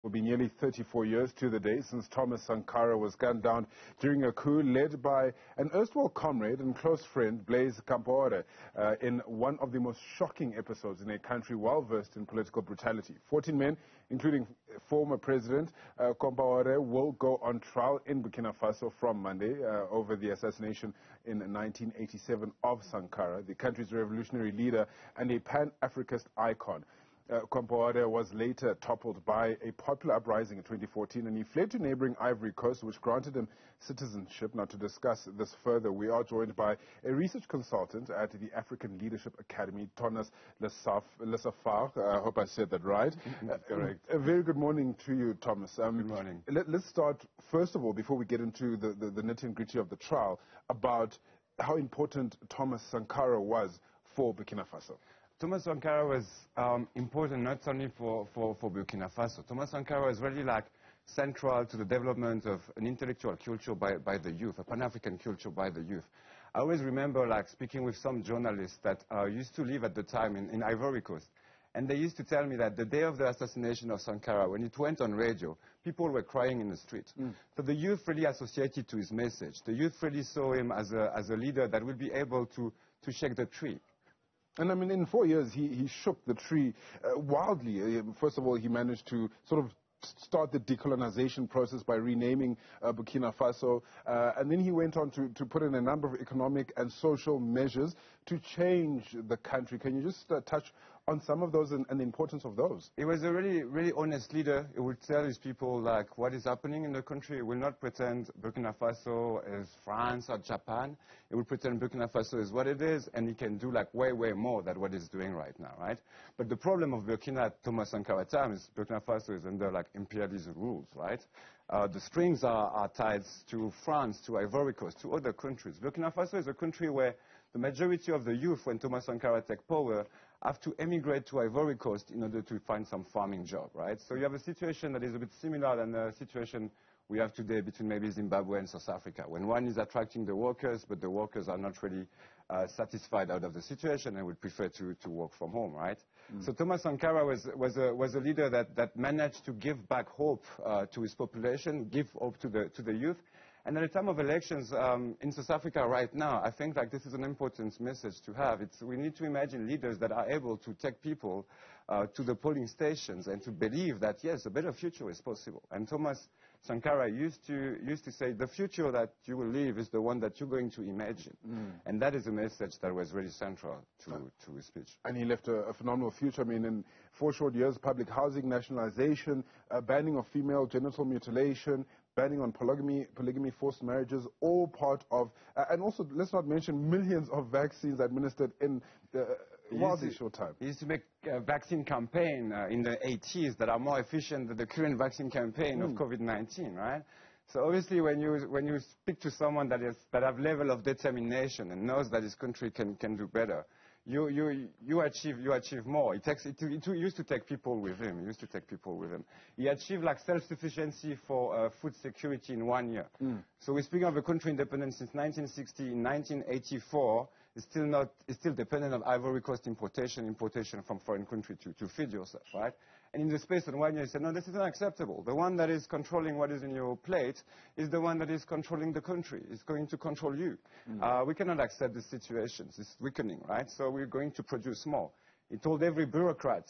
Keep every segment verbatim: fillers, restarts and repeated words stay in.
Will be nearly thirty-four years to the day since Thomas Sankara was gunned down during a coup led by an erstwhile comrade and close friend, Blaise Compaore, uh, in one of the most shocking episodes in a country well versed in political brutality. fourteen men, including former President uh, Compaore, will go on trial in Burkina Faso from Monday uh, over the assassination in nineteen eighty-seven of Sankara, the country's revolutionary leader and a pan-Africanist icon. Uh, Compaore was later toppled by a popular uprising in twenty fourteen, and he fled to neighbouring Ivory Coast, which granted him citizenship. Now, to discuss this further, we are joined by a research consultant at the African Leadership Academy, Thomas Lesaffre. I hope I said that right. uh, Correct. A very good morning to you, Thomas. Um, good morning. Let, let's start, first of all, before we get into the, the, the nitty-gritty of the trial, about how important Thomas Sankara was for Burkina Faso. Thomas Sankara was um, important not only for, for, for Burkina Faso. Thomas Sankara was really like central to the development of an intellectual culture by, by the youth, a Pan-African culture by the youth. I always remember like speaking with some journalists that uh, used to live at the time in, in Ivory Coast. And they used to tell me that the day of the assassination of Sankara, when it went on radio, people were crying in the street. Mm. So the youth really associated to his message. The youth really saw him as a, as a leader that would be able to, to shake the tree. And I mean, in four years, he, he shook the tree uh, wildly. Uh, first of all, he managed to sort of start the decolonization process by renaming uh, Burkina Faso. Uh, and then he went on to, to put in a number of economic and social measures to change the country. Can you just uh, touch on some of those and, and the importance of those? He was a really, really honest leader. He would tell his people like what is happening in the country. He will not pretend Burkina Faso is France or Japan. He would pretend Burkina Faso is what it is, and he can do like way, way more than what he's doing right now, right? But the problem of Burkina at Thomas Sankara time is Burkina Faso is under like imperialism rules, right? Uh, the strings are, are tied to France, to Ivory Coast, to other countries. Burkina Faso is a country where the majority of the youth, when Thomas Sankara take power, have to emigrate to Ivory Coast in order to find some farming job, right? So you have a situation that is a bit similar than the situation we have today between maybe Zimbabwe and South Africa, when one is attracting the workers, but the workers are not really uh, satisfied out of the situation and would prefer to, to work from home, right? Mm. So Thomas Sankara was, was, a, was a leader that, that managed to give back hope uh, to his population, give hope to the, to the youth. And at the time of elections um, in South Africa right now, I think like this is an important message to have. It's, we need to imagine leaders that are able to take people uh, to the polling stations and to believe that, yes, a better future is possible. And Thomas Sankara used to, used to say, the future that you will live is the one that you're going to imagine. Mm. And that is a message that was really central to, to his speech. And he left a, a phenomenal future. I mean, in four short years, public housing, nationalization, uh, banning of female genital mutilation, banning on polygamy, polygamy, forced marriages, all part of, uh, and also let's not mention millions of vaccines administered in uh, wildly short time. He used to make a vaccine campaign uh, in the eighties that are more efficient than the current vaccine campaign mm. of COVID nineteen, right? So obviously when you, when you speak to someone that, is, that have level of determination and knows that his country can, can do better, You, you, you, achieve, you achieve more. It, takes, it, it used to take people with him. He used to take people with him. He achieved like self-sufficiency for uh, food security in one year. Mm. So we're speaking of a country independent since nineteen sixty. In nineteen eighty-four, it's still, not, it's still dependent on Ivory Coast importation, importation from foreign country to, to feed yourself, right? And in the space of one year, he said, no, this is unacceptable. The one that is controlling what is in your plate is the one that is controlling the country. It's going to control you. Mm. Uh, we cannot accept this situation. It's weakening, right? So we're going to produce more. He told every bureaucrat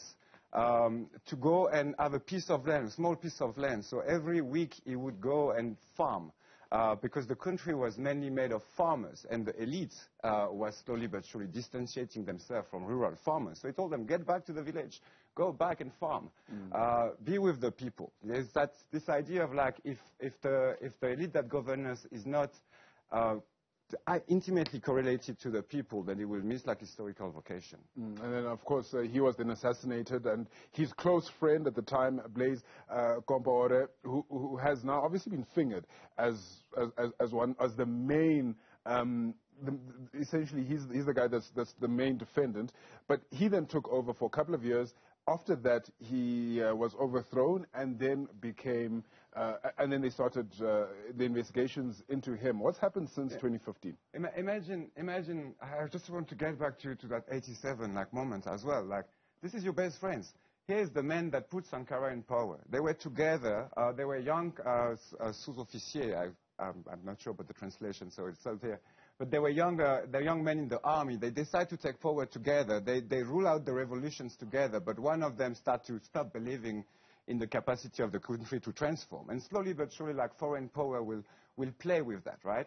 um, to go and have a piece of land, a small piece of land. So every week he would go and farm. Uh, because the country was mainly made of farmers, and the elite uh, was slowly but surely distanciating themselves from rural farmers. So he told them, get back to the village, go back and farm, mm. uh, be with the people. There's that, this idea of like, if, if, the, if the elite that governs us is not uh, intimately correlated to the people, then he will miss like historical vocation. Mm, and then, of course, uh, he was then assassinated, and his close friend at the time, Blaise uh, Compaore, who, who has now obviously been fingered as as, as one as the main. Um, the, essentially, he's he's the guy that's that's the main defendant. But he then took over for a couple of years. After that, he uh, was overthrown and then became, uh, and then they started uh, the investigations into him. What's happened since yeah. twenty fifteen? Imagine, imagine, I just want to get back to, to that eighty-seven like moment as well. Like, this is your best friends. here's the men that put Sankara in power. They were together. Uh, they were young uh, uh, sous-officiers. I'm, I'm not sure about the translation, so it's out here. But they were young, uh, they're young men in the army. They decide to take power together. They, they rule out the revolutions together. But one of them starts to stop believing in the capacity of the country to transform. And slowly but surely, like, foreign power will, will play with that, right?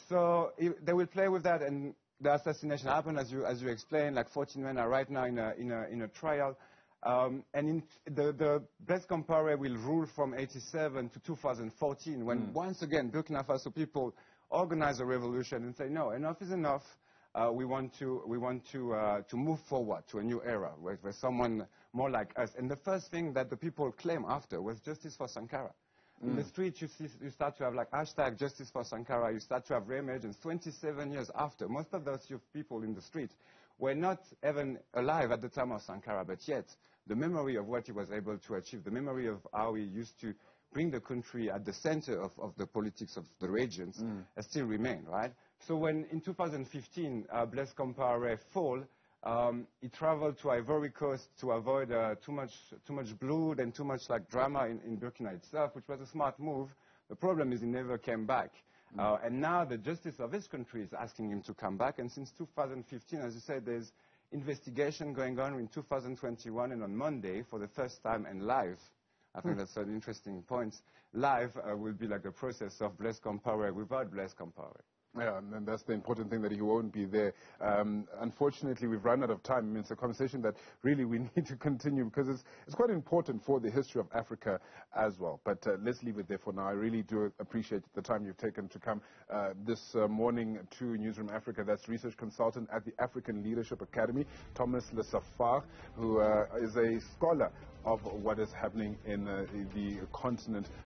So it, they will play with that, and the assassination happened, as you, as you explained. Like, fourteen men are right now in a, in a, in a trial. Um, and in the, the Blaise Compaore will rule from eighty-seven to two thousand fourteen, when mm. once again Burkina Faso people organize a revolution and say, no, enough is enough. Uh, we want to, we want to, uh, to move forward to a new era where, where someone more like us. And the first thing that the people claim after was justice for Sankara. Mm. In the streets, you, see, you start to have like hashtag justice for Sankara. You start to have re-emergence. twenty-seven years after, most of those people in the street were not even alive at the time of Sankara, but yet the memory of what he was able to achieve, the memory of how he used to bring the country at the center of, of the politics of the regions, mm. uh, still remain, right? So when in two thousand fifteen, uh, Blaise Compaore fall, um, he traveled to Ivory Coast to avoid uh, too much, too much blood and too much like drama in, in Burkina itself, which was a smart move. The problem is he never came back. Mm. Uh, and now the justice of his country is asking him to come back. And since two thousand fifteen, as you said, there's investigation going on in two thousand twenty-one, and on Monday, for the first time and live, I think mm. that's an interesting point, live uh, will be like a process of Blaise Compaore without Blaise Compaore. Yeah, and that's the important thing, that he won't be there. Um, unfortunately, we've run out of time. I mean, it's a conversation that really we need to continue, because it's, it's quite important for the history of Africa as well. But uh, let's leave it there for now. I really do appreciate the time you've taken to come uh, this uh, morning to Newzroom Afrika. That's research consultant at the African Leadership Academy, Thomas Lesaffre, who uh, is a scholar of what is happening in uh, the continent